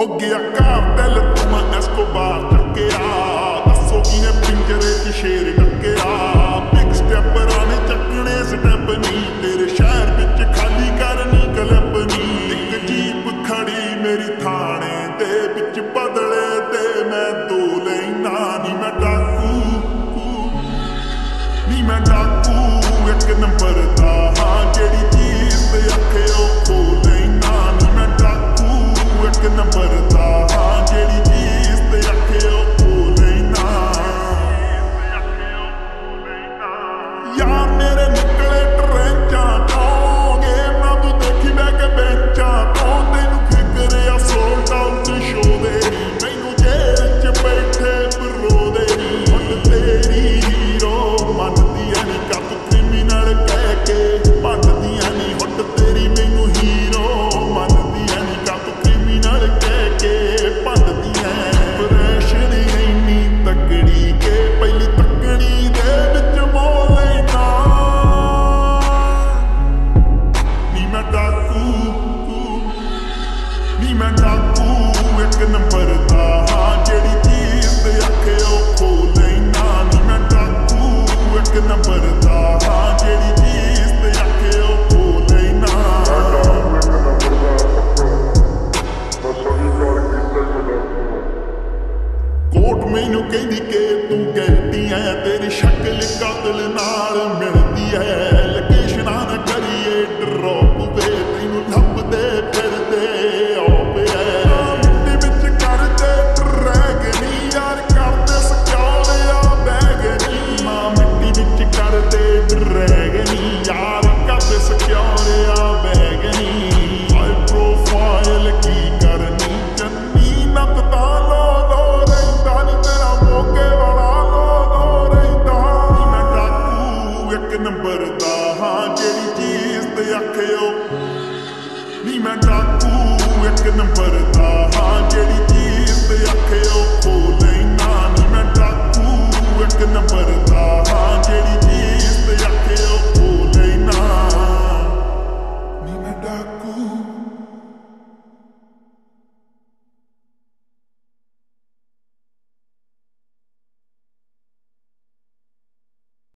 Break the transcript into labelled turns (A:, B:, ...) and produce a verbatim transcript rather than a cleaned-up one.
A: हो गया कार दिल तुम इसको बाहर टक्या दसो किने पिंजरे च शेर टक्या बिग स्टेप राने चकने स्टेप नी तेरे शहर विच खाली करनी क्लिप नी एक जीप खड़ी मेरी थाने दे विच बदले ते मैं दो लेना नी मैं डाकू नी मैं डाकू एक नंबर दा हाँ जेड़ी चीज ते अखे ओ खो लेना नी मैं डाकू एक नंबर दा हाँ जेड़ी चीज ते अखे ओ खो लेना यार मेरे निकले ट्रेंचा तो गेमां तू देखी बै के बेंचा तो तेनू फिक्र आ सोल्ड आउट शो दे मैनू जेल च बैठे बरो दे हुण तेरी हीरो मनदी ऐ नी कप क्रिमिनल कह के भंडदी ऐ नी हुण तेरी मैनू हीरो मनदी ऐ नी कप क्रिमिनल कह के भंडदी ऐ ऑपरेशन इन्नी तकड़ी के पहली तकड़ी दे विच मोह लेना नी मैं डाकू नी मैं डाकू एक नंबर दा हाँ जेड़ी चीज ते अखे ओ खो लेना नी मैं डाकू एक नंबर दा हाँ जेड़ी चीज ते अखे ओ खो लेना कोट मैनू कहदी के तू गलती है तेरी शक्ल कातल नाल मिलदी है लोकेशनां ना करिए ड्रॉप वे तैनू लभदे फिरदे ओपे मिट्टी विच करदे ड्रैगनी यार करदे सकालिया बैगनी मां मिट्टी विच करदे ड्रैगनी यार करदे सकालिया बैगनी हाई प्रोफाइल की करनी चन्नी नत दा लो लो रहिंदा नी तेरा मोगे वाला लो लो रहिंदा नी मैं डाकू एक नंबर दा हाँ जेड़ी चीज ते अखे ओ नी मैं डाकू एक नंबर दा हाँ जेड़ी चीज ते अखे ओ खो लेना नी मैं डाकू एक नंबर दा हाँ जेड़ी